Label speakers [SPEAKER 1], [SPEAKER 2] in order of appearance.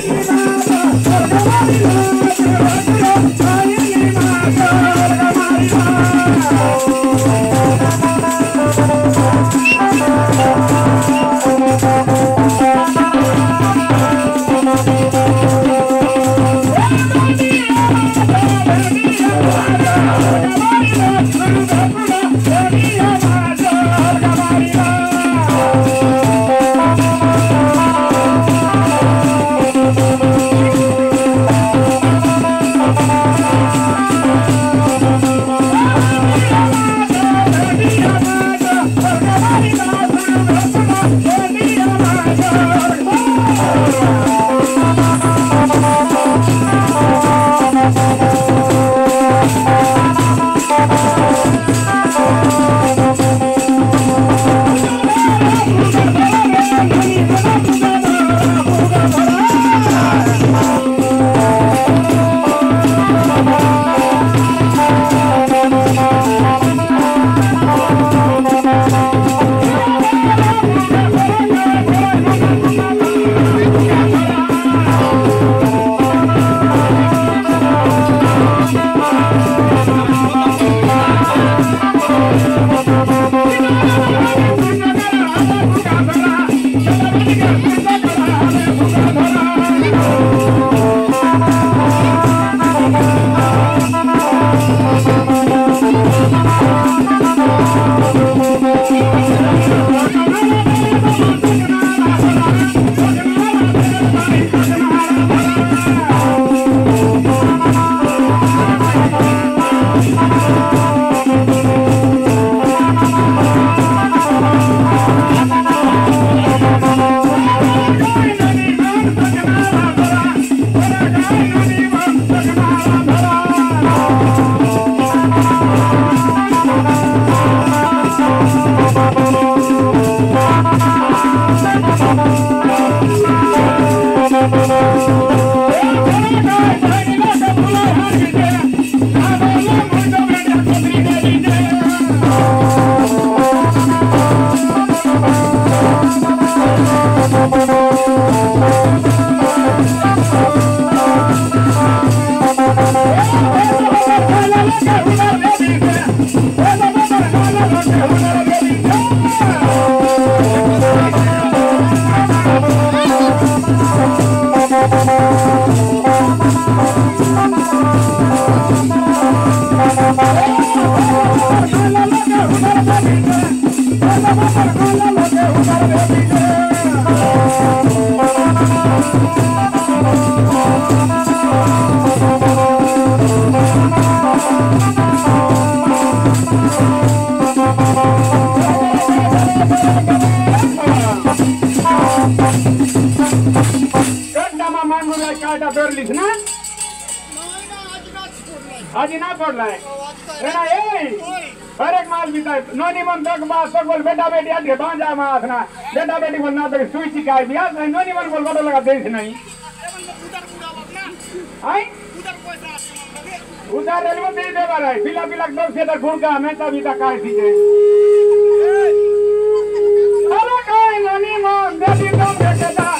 [SPEAKER 1] आज ना पड़ रहा है रेना ए हर एक माल बीता नोनी मन तक बात सब बोल बेटा बेटी आधे बांजा माथ ना बेटा बेटी बोल ना तो सुई चिकाई बिया नोनी मन बोल बड़ा लगा देश नहीं आई उधर रेलवे दे दे रहा है पिला पिला दो से दर का मैं तभी तक काय थी अरे काय नोनी मन बेटी तो बेटा